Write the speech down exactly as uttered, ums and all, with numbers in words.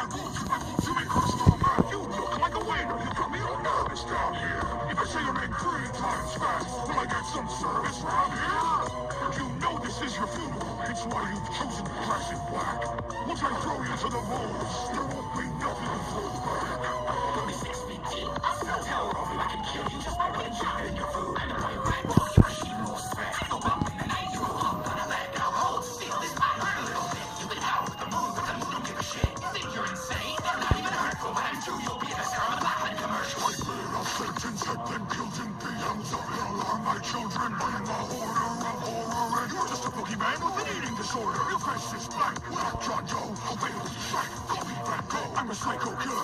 I want you, I want to make her strong man. You look like a waiter, you got me all nervous down here. If I say your name three times fast, will I get some service round here? You know this is your funeral, it's why you've chosen to dress in black. Once I throw you to the wolves, there won't be nothing to throw back. Let me six feet deep, I smell terror of you, I can kill you just by putting sugar in your food. And if I right, well, you're a sheep more spread. Go up in the night, you're a hum, gonna let down hold still. This might hurt a little bit. You can howl with the moon, but the moon don't give a shit. You think you're insane? They're not even hurtful, but I'm true, you'll be in a Sarah McLachlan commercial. I clear off Satan's head, then killed in P Ms of hell are my children. I am the hoarder of horror, and you're just a boogeyman with an eating disorder. Your face is blank, without John Doe, a whale strike. Call me Van Gogh, I'm a psycho killer.